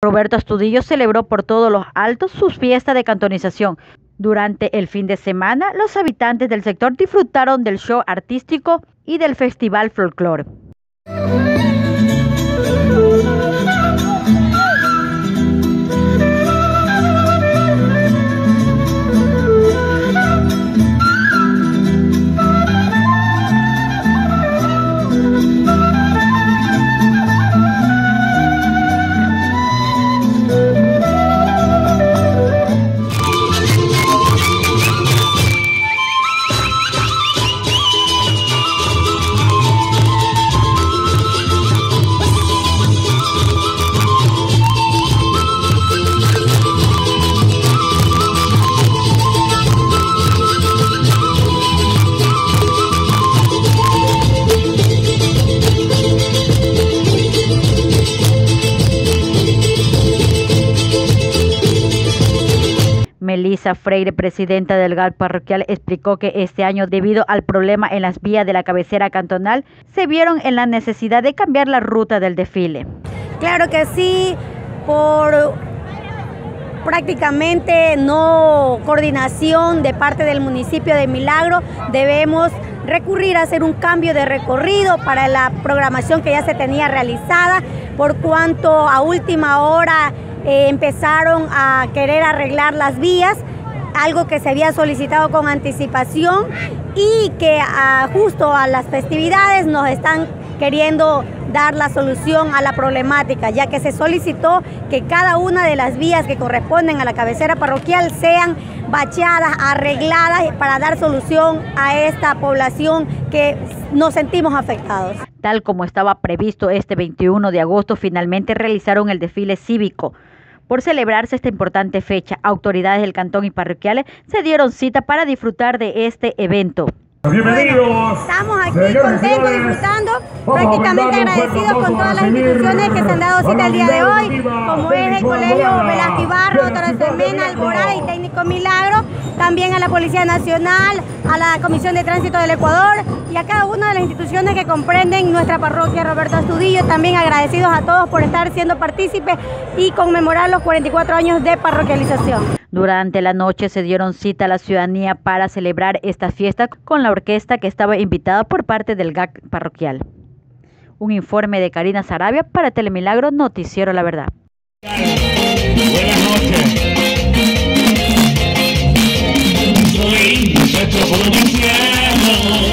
Roberto Astudillo celebró por todos los altos su fiesta de cantonización. Durante el fin de semana, los habitantes del sector disfrutaron del show artístico y del festival folclore. Melissa Freire, presidenta del GAC parroquial, explicó que este año, debido al problema en las vías de la cabecera cantonal, se vieron en la necesidad de cambiar la ruta del desfile. Claro que sí, por prácticamente no coordinación de parte del municipio de Milagro, debemos recurrir a hacer un cambio de recorrido para la programación que ya se tenía realizada, por cuanto a última hora empezaron a querer arreglar las vías, algo que se había solicitado con anticipación y que justo a las festividades nos están queriendo dar la solución a la problemática, ya que se solicitó que cada una de las vías que corresponden a la cabecera parroquial sean bacheadas, arregladas para dar solución a esta población que nos sentimos afectados. Tal como estaba previsto, este 21 de agosto finalmente realizaron el desfile cívico. Por celebrarse esta importante fecha, autoridades del cantón y parroquiales se dieron cita para disfrutar de este evento. Bienvenidos. Bueno, estamos aquí contentos, disfrutando, prácticamente agradecidos con todas las instituciones que se han dado cita el día de hoy, como es el Colegio Velázquez Ibarra, Torres de Mena, Alborada y Técnico Milagro, también a la Policía Nacional, a la Comisión de Tránsito del Ecuador y a cada una de las instituciones que comprenden nuestra parroquia Roberto Astudillo. También agradecidos a todos por estar siendo partícipes y conmemorar los 44 años de parroquialización. Durante la noche se dieron cita a la ciudadanía para celebrar esta fiesta con la orquesta que estaba invitada por parte del GAC parroquial. Un informe de Karina Sarabia para Telemilagro, Noticiero La Verdad. Buenas noches. Soy nuestro provinciano.